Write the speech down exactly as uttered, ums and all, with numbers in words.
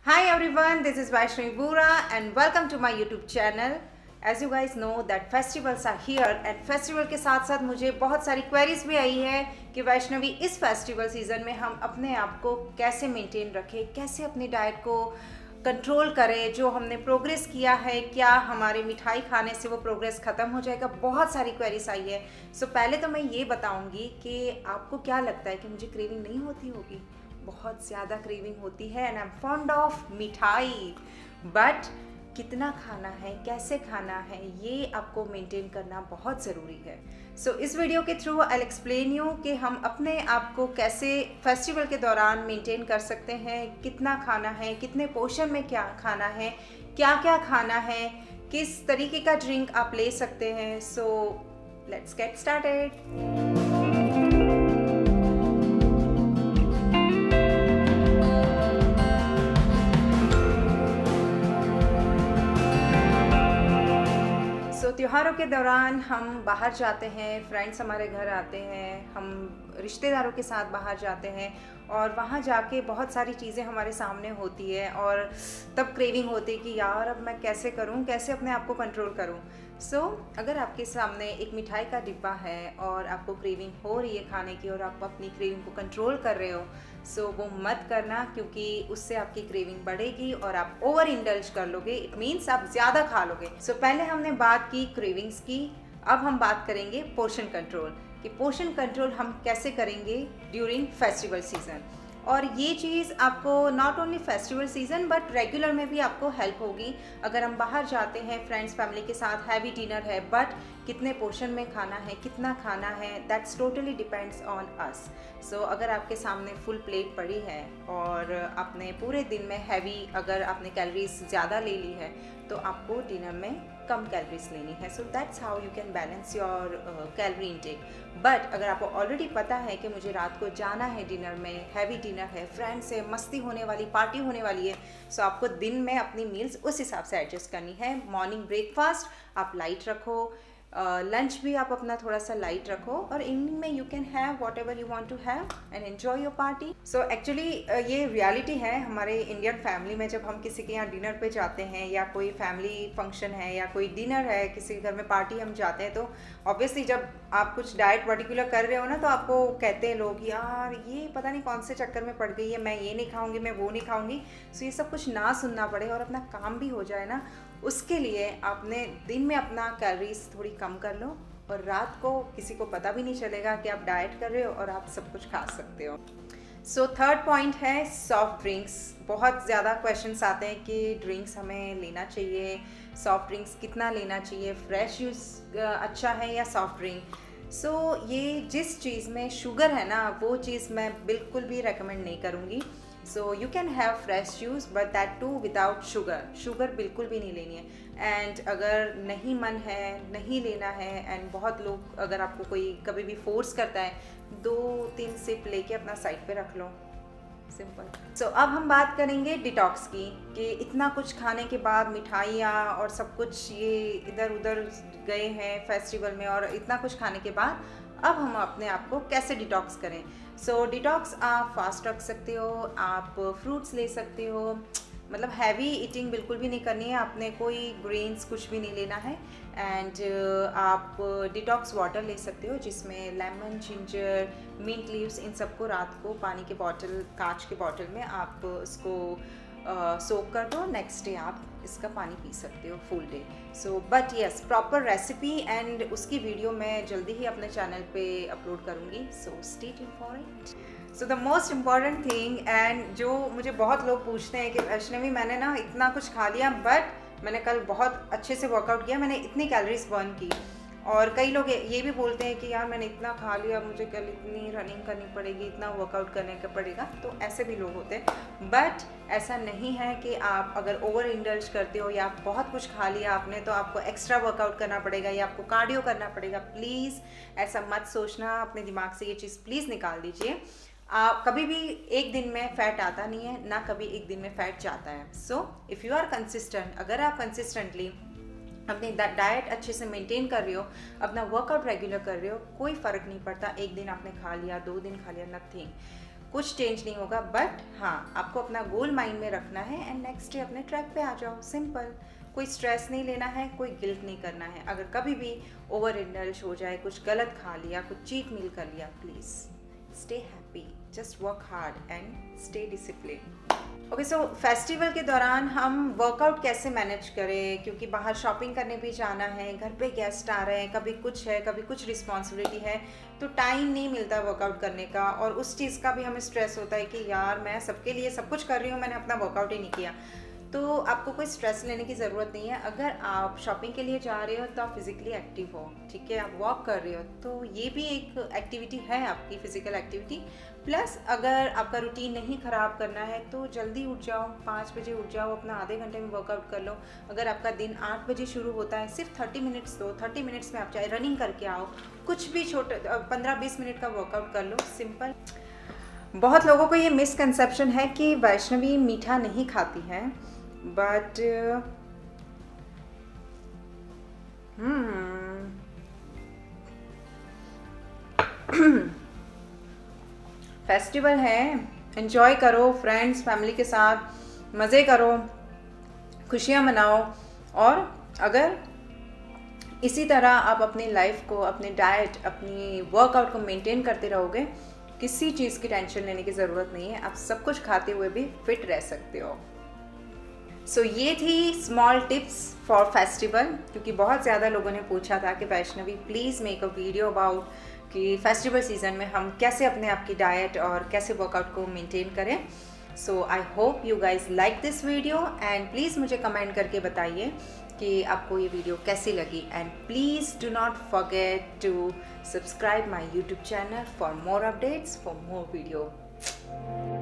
Hi everyone, this is Vaishnavi Bura and welcome to my YouTube channel. As you guys know that festivals are here and festival के साथ साथ मुझे बहुत सारी queries भी आई है कि वैष्णवी इस फेस्टिवल सीज़न में हम अपने आप को कैसे मेंटेन रखें, कैसे अपनी डाइट को कंट्रोल करें, जो हमने प्रोग्रेस किया है क्या हमारे मिठाई खाने से वो प्रोग्रेस ख़त्म हो जाएगा। बहुत सारी क्वेरीज आई है। सो so, पहले तो मैं ये बताऊंगी कि आपको क्या लगता है कि मुझे क्रेविंग नहीं होती होगी। बहुत ज़्यादा क्रेविंग होती है and I am fond of mithai, but कितना खाना है, कैसे खाना है, ये आपको मेंटेन करना बहुत ज़रूरी है। सो so, इस वीडियो के थ्रू आई एक्सप्लेन यू कि हम अपने आप को कैसे फेस्टिवल के दौरान मेंटेन कर सकते हैं, कितना खाना है, कितने पोर्शन में क्या खाना है, क्या क्या खाना है, किस तरीके का ड्रिंक आप ले सकते हैं। So let's get started. त्योहारों के दौरान हम बाहर जाते हैं, फ्रेंड्स हमारे घर आते हैं, हम रिश्तेदारों के साथ बाहर जाते हैं और वहाँ जाके बहुत सारी चीज़ें हमारे सामने होती है और तब क्रेविंग होती है कि यार अब मैं कैसे करूँ, कैसे अपने आप को कंट्रोल करूँ। सो so, अगर आपके सामने एक मिठाई का डिब्बा है और आपको क्रेविंग हो रही है खाने की और आप अपनी क्रेविंग को कंट्रोल कर रहे हो, सो so, वो मत करना, क्योंकि उससे आपकी क्रेविंग बढ़ेगी और आप ओवर इंडल्ज कर लोगे। इट मीन्स आप ज़्यादा खा लोगे। सो so, पहले हमने बात की क्रेविंग्स की, अब हम बात करेंगे पोर्शन कंट्रोल कि पोर्शन कंट्रोल हम कैसे करेंगे ड्यूरिंग फेस्टिवल सीज़न। और ये चीज़ आपको not only festival season but regular में भी आपको हेल्प होगी। अगर हम बाहर जाते हैं फ्रेंड्स फैमिली के साथ, हैवी डिनर है, बट कितने पोर्शन में खाना है, कितना खाना है, that's totally depends on us. So अगर आपके सामने फुल प्लेट पड़ी है और आपने पूरे दिन में हैवी अगर आपने कैलोरीज ज़्यादा ले ली है तो आपको डिनर में कम कैलोरीज लेनी है। So that's how you can balance your calorie intake. But अगर आपको ऑलरेडी पता है कि मुझे रात को जाना है डिनर में, हैवी डिनर है, फ्रेंड्स से मस्ती होने वाली, पार्टी होने वाली है, सो so आपको दिन में अपनी मील्स उस हिसाब से एडजस्ट करनी है। मॉर्निंग ब्रेकफास्ट आप लाइट रखो, लंच uh, भी आप अपना थोड़ा सा लाइट रखो और इवनिंग में you can have whatever you want to have and enjoy your party. So actually ये रियलिटी है हमारे इंडियन फैमिली में। जब हम किसी के यहाँ डिनर पे जाते हैं या कोई फैमिली फंक्शन है या कोई डिनर है, किसी के घर में पार्टी हम जाते हैं, तो ऑब्वियसली जब आप कुछ डाइट पर्टिकुलर कर रहे हो ना तो आपको कहते हैं लोग यार ये पता नहीं कौन से चक्कर में पड़ गई है, मैं ये नहीं खाऊंगी, मैं वो नहीं खाऊंगी। सो ये सब कुछ ना सुनना पड़े और अपना काम भी हो जाए ना, उसके लिए आपने दिन में अपना कैलोरीज थोड़ी कम कर लो और रात को किसी को पता भी नहीं चलेगा कि आप डाइट कर रहे हो और आप सब कुछ खा सकते हो। सो थर्ड पॉइंट है सॉफ्ट ड्रिंक्स। बहुत ज़्यादा क्वेश्चंस आते हैं कि ड्रिंक्स हमें लेना चाहिए, सॉफ्ट ड्रिंक्स कितना लेना चाहिए, फ्रेश यूज़ अच्छा है या सॉफ्ट ड्रिंक। सो so, ये जिस चीज़ में शुगर है ना वो चीज़ मैं बिल्कुल भी रेकमेंड नहीं करूँगी। So you can have fresh juice but that too without sugar. Sugar बिल्कुल भी नहीं लेनी है। एंड अगर नहीं मन है, नहीं लेना है, एंड बहुत लोग अगर आपको कोई कभी भी फोर्स करता है, दो तीन सिप लेके अपना साइड पे रख लो, सिंपल। सो so, अब हम बात करेंगे डिटॉक्स की कि इतना कुछ खाने के बाद मिठाइयाँ और सब कुछ ये इधर उधर गए हैं फेस्टिवल में और इतना कुछ खाने के बाद अब हम अपने आप को कैसे डिटॉक्स करें। सो so, डिटॉक्स आप फास्ट रख सकते हो, आप फ्रूट्स ले सकते हो, मतलब हैवी ईटिंग बिल्कुल भी नहीं करनी है, आपने कोई ग्रेन्स कुछ भी नहीं लेना है। एंड uh, आप डिटॉक्स वाटर ले सकते हो जिसमें लेमन, जिंजर, मिंट लीव्स, इन सबको रात को पानी के बॉटल, कांच के बॉटल में आप उसको सोक uh, कर दो, नेक्स्ट डे आप इसका पानी पी सकते हो full day. So but yes, proper recipe and उसकी वीडियो मैं जल्दी ही अपने चैनल पे अपलोड करूँगी, so stay tuned for it. So the most important thing, and जो मुझे बहुत लोग पूछते हैं कि वैष्णवी मैंने ना इतना कुछ खा लिया बट मैंने कल बहुत अच्छे से वर्कआउट किया, मैंने इतनी कैलोरीज बर्न की। और कई लोग ये भी बोलते हैं कि यार मैंने इतना खा लिया, मुझे कल इतनी रनिंग करनी पड़ेगी, इतना वर्कआउट करने का पड़ेगा। तो ऐसे भी लोग होते हैं, बट ऐसा नहीं है कि आप अगर ओवर इंडल्ज करते हो या बहुत कुछ खा लिया आपने तो आपको एक्स्ट्रा वर्कआउट करना पड़ेगा या आपको कार्डियो करना पड़ेगा। प्लीज़ ऐसा मत सोचना, अपने दिमाग से ये चीज़ प्लीज़ निकाल दीजिए। आप कभी भी एक दिन में फ़ैट आता नहीं है, ना कभी एक दिन में फ़ैट जाता है। So if you are consistent, अगर आप कंसिस्टेंटली अपनी डाइट अच्छे से मेंटेन कर रहे हो, अपना वर्कआउट रेगुलर कर रहे हो, कोई फ़र्क नहीं पड़ता एक दिन आपने खा लिया, दो दिन खा लिया, नथिंग। कुछ चेंज नहीं होगा, बट हाँ आपको अपना गोल माइंड में रखना है एंड नेक्स्ट डे अपने ट्रैक पे आ जाओ, सिंपल। कोई स्ट्रेस नहीं लेना है, कोई गिल्ट नहीं करना है। अगर कभी भी ओवर इंडल्ज हो जाए, कुछ गलत खा लिया, कुछ चीट मील कर लिया, please stay happy, just work hard and stay discipline. Okay, so festival के दौरान हम वर्कआउट कैसे मैनेज करें, क्योंकि बाहर शॉपिंग करने भी जाना है, घर पे गेस्ट आ रहे हैं, कभी कुछ है कभी कुछ रिस्पॉन्सिबिलिटी है, तो टाइम नहीं मिलता वर्कआउट करने का। और उस चीज़ का भी हमें स्ट्रेस होता है कि यार मैं सबके लिए सब कुछ कर रही हूँ, मैंने अपना वर्कआउट ही नहीं किया। तो आपको कोई स्ट्रेस लेने की ज़रूरत नहीं है। अगर आप शॉपिंग के लिए जा रहे हो तो आप फिज़िकली एक्टिव हो, ठीक है, आप वॉक कर रहे हो, तो ये भी एक एक्टिविटी है आपकी, फिज़िकल एक्टिविटी। प्लस अगर आपका रूटीन नहीं ख़राब करना है तो जल्दी उठ जाओ, पाँच बजे उठ जाओ, अपना आधे घंटे में वर्कआउट कर लो। अगर आपका दिन आठ बजे शुरू होता है, सिर्फ थर्टी मिनट्स दो, थर्टी मिनट्स में आप चाहे रनिंग करके आओ, कुछ भी छोटे पंद्रह बीस मिनट का वर्कआउट कर लो, सिंपल। बहुत लोगों को ये मिसकंसेप्शन है कि वैष्णवी मीठा नहीं खाती है, बट हम्म फेस्टिवल है, एंजॉय करो, फ्रेंड्स फैमिली के साथ मज़े करो, खुशियाँ मनाओ। और अगर इसी तरह आप अपनी लाइफ को, अपने डाइट, अपनी वर्कआउट को मेंटेन करते रहोगे, किसी चीज़ की टेंशन लेने की ज़रूरत नहीं है, आप सब कुछ खाते हुए भी फिट रह सकते हो। सो so, ये थी स्मॉल टिप्स फॉर फेस्टिवल, क्योंकि बहुत ज़्यादा लोगों ने पूछा था कि Vaishnavi please make a video about कि फेस्टिवल सीज़न में हम कैसे अपने आप की डाइट और कैसे वर्कआउट को मेंटेन करें। So I hope you guys like this video and please मुझे कमेंट करके बताइए कि आपको ये वीडियो कैसी लगी। And please do not forget to subscribe my YouTube channel for more updates, for more video.